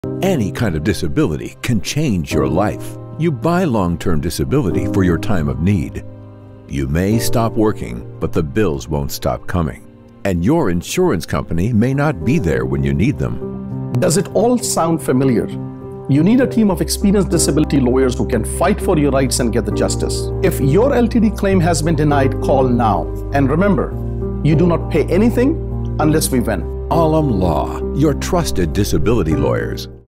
Any kind of disability can change your life. You buy long-term disability for your time of need. You may stop working, but the bills won't stop coming. And your insurance company may not be there when you need them. Does it all sound familiar? You need a team of experienced disability lawyers who can fight for your rights and get the justice. If your LTD claim has been denied, call now. And remember, you do not pay anything unless we win. Law, your trusted disability lawyers.